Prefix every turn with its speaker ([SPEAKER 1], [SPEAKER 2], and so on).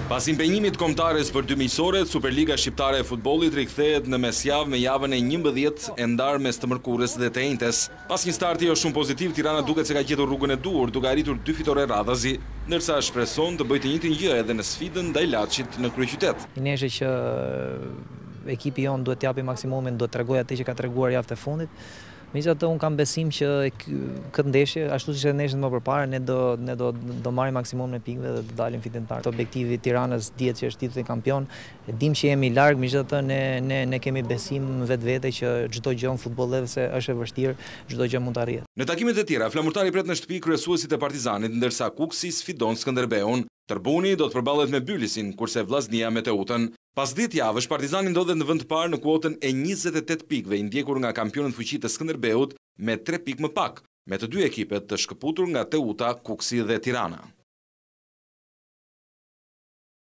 [SPEAKER 1] Pas impenjimit kombëtares për 2 miqësoret, Superliga Shqiptare e Futbollit rikthehet në mesjavë me javën e 11 e ndarë mes të Mërkurës dhe të Enjtes. Pas një starti jo shumë pozitiv, Tirana duket se ka gjetur rrugën e duhur, duke arritur 2 fitore radhazi, ndërsa shpreson të bëjë të njëjtin gjë edhe në sfidën ndaj Laçit në kryeqytet.
[SPEAKER 2] Nesër që ekipi jon duhet t'japi maksimumin, do t'tregojë atë që ka treguar javën e fundit. Megjithatë, unë kam besim që këtë ndeshje, ashtu siç e ndeshjet më përpara, ne do marrim maksimumin e pikëve dhe do dalim fitimtar. Objektivi i Tiranës dihet që është titulli kampion. E dim që jemi larg, megjithatë ne kemi besim vetvete që çdo gjë në futboll edhe se është e vështirë, çdo gjë mund të arrihet.
[SPEAKER 1] Në takimet e tjera, flamurtari pret në shtëpi kryesuesit e Partizanit, ndërsa Kuksi sfidon Skënderbeun. Tërbuni do të përballet me Bylisin, kurse Vllaznia me Teutën. Pas 10 javësh, Partizani ndodhet në vend të parë në kuotën e 28 pikëve, i ndjekur nga kampionët fuqi të Skënderbeut me 3 pikë më pak, me të dy ekipet të shkëputur nga Teuta, Kuksi dhe Tirana.